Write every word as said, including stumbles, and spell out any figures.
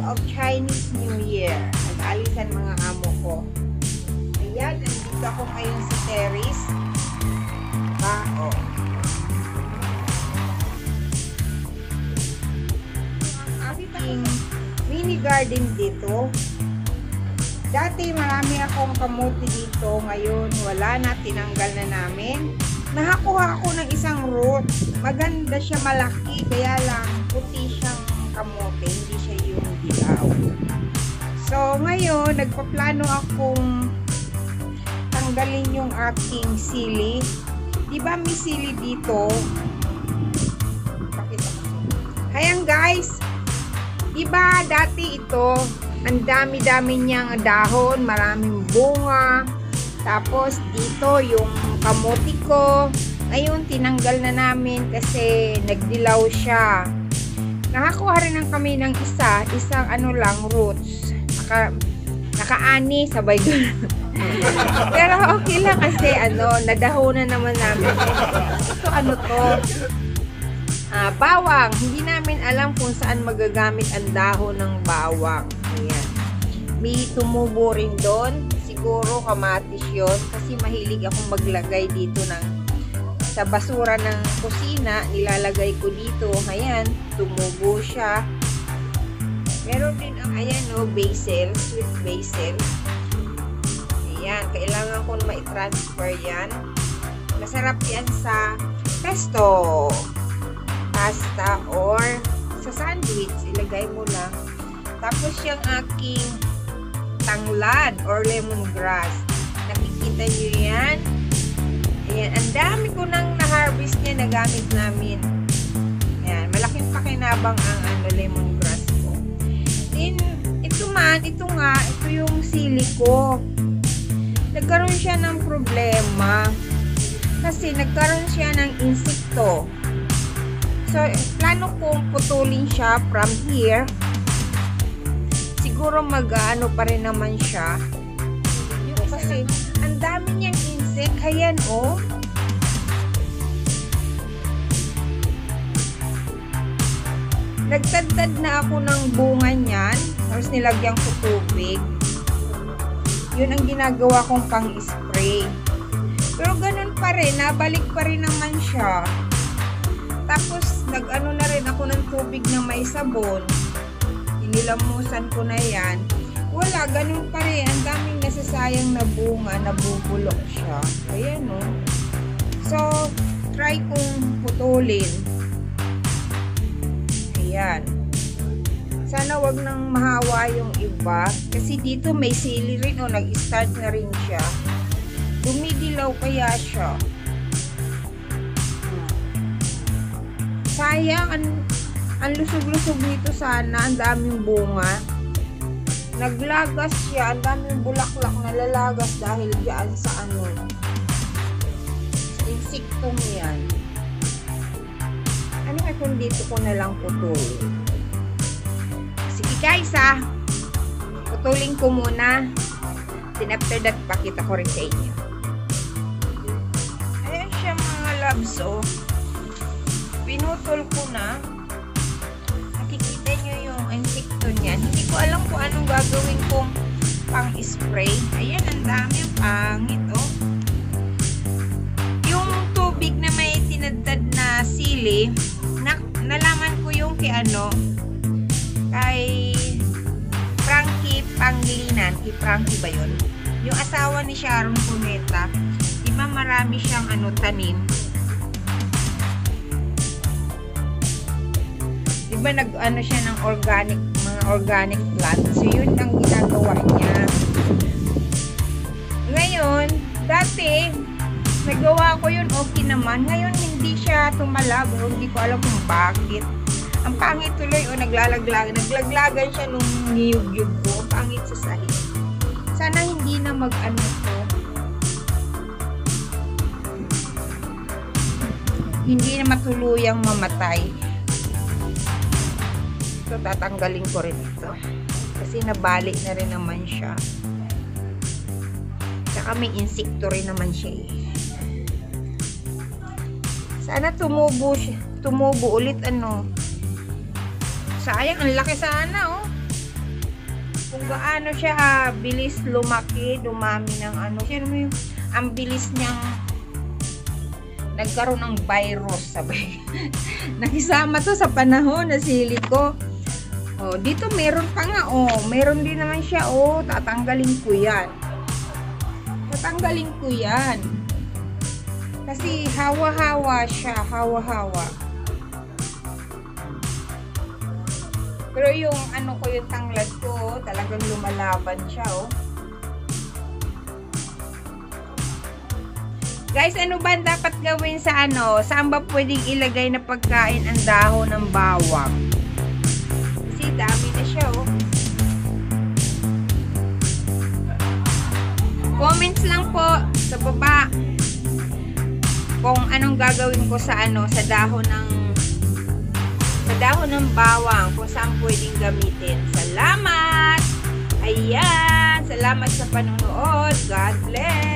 of Chinese New Year. Nag-alisan mga amo ko. Ayan, nandito ako ngayon sa terrace. Bao. Ang aking mini garden dito. Dati marami akong kamuti dito. Ngayon wala na, tinanggal na namin. Nakakuha ako ng isang root. Maganda siya, malaki. Kaya lang puti siyang kamote. Hindi siya yung dilaw. So ngayon nagpaplano akong tanggalin yung aking sili. Diba may sili dito? Pakita ko. Ayan guys. Diba dati ito, ang dami-dami niyang dahon, maraming bunga. Tapos dito yung kamote ko. Ngayon tinanggal na namin kasi nagdilaw siya. Nakakuha rin ng kami ng isa, isang ano lang, roots. Naka, nakaani, sabay gano'n. Pero okay lang kasi ano, nadahonan naman namin. Ito ano to? Ah, bawang. Hindi namin alam kung saan magagamit ang dahon ng bawang. Ayan. May tumubo rin doon. Siguro kamatis yun. Kasi mahilig akong maglagay dito ng sa basura ng kusina. Nilalagay ko dito. Ayan. Tumubo siya. Meron din ang, ayan o, basil. Sweet basil. Ayan. Kailangan ko na ma-transfer yan. Masarap yan sa pesto, pasta, or sa sandwich. Ilagay mo lang. Tapos yung aking tanglad or lemongrass. Nakikita nyo yan? Ayan. Ang dami ko nang na-harvest niya na gamit namin. Ayan. Malaking pakinabang ang ano, lemongrass ko. Then, ito man, ito nga, ito yung sili ko. Nagkaroon siya ng problema. Kasi nagkaroon siya ng insekto. So, plano kong putulin siya from here. Siguro mag-ano pa rin naman siya. Kasi, ang dami niyang insect. Ayan, oh. Nagtadtad na ako ng bunga niyan. Tapos nilagyan ko tubig. Yun ang ginagawa kong pang-spray. Pero ganun pa rin. Nabalik pa rin naman siya. Tapos, nag-ano na rin ako ng tubig na may sabon. Inilamusan ko na yan. Wala, ganun pa rin. Ang daming nasasayang na bunga, nabubulok siya. Ayan, o. Oh. So, try kong putulin. Ayan. Sana wag nang mahawa yung iba. Kasi dito may sili rin, o. Oh, nag-start na rin siya. Dumidilaw kaya siya. Sayang, ang, ang lusog-lusog nito sana, ang daming bunga. Naglagas siya, ang daming bulaklak na lalagas dahil diyan sa ano, sa insektong yan. Ano nga kung dito ko na lang putulin? Sige guys ha, putulin ko muna. Then after that, pakita ko rin sa inyo. Ayan siya mga loves, oh. Pinutol ko na. Nakikita nyo yung insekto niyan. Hindi ko alam kung anong gagawin kong pang-spray. Ayan, ang dami. Ang pangit, oh. Yung tubig na may tinadtad na sili, na, nalaman ko yung kay ano, kay Frankie Pangilinan. Kay Frankie ba yun? Yung asawa ni Sharon Cuneta. Diba marami siyang ano, tanim. Diba nag-ano siya ng organic, mga organic plants. So, yun ang ginagawa niya. Ngayon, dati, nagawa ko yun, okay naman. Ngayon, hindi siya tumalab. Hindi ko alam kung bakit. Ang pangit tuloy, o naglalaglag. Naglaglagan siya nung niyug-yug ko. Ang pangit sa sahig. Sana hindi na mag-ano to. Hindi na matuluyang mamatay. So, tatanggalin ko rin ito. Kasi nabalik na rin naman siya. Tsaka may insekto rin naman siya eh. Sana tumubo siya. Tumubo ulit ano. Sayang, ang laki sana oh. kung gaano siya ah, bilis lumaki, dumami ng ano. Siya naman yung, ang bilis niyang nagkaroon ng virus, sabay. Nakisama to sa panahon na sili ko. Oh, dito meron pa nga, oh. Meron din naman siya, oh. Tatanggalin ko yan. Tatanggalin ko yan. Kasi hawa-hawa siya, hawa-hawa. Pero yung ano ko, yung tanglad ko, talagang lumalaban siya, oh. Guys, ano ba dapat gawin sa ano? Saan ba pwedeng ilagay na pagkain ang dahon ng bawang? Kasi dami na siya, oh. Comments lang po sa baba kung anong gagawin ko sa ano, sa dahon ng sa dahon ng bawang, kung saan pwedeng gamitin. Salamat! Ayan! Salamat sa panonood. God bless!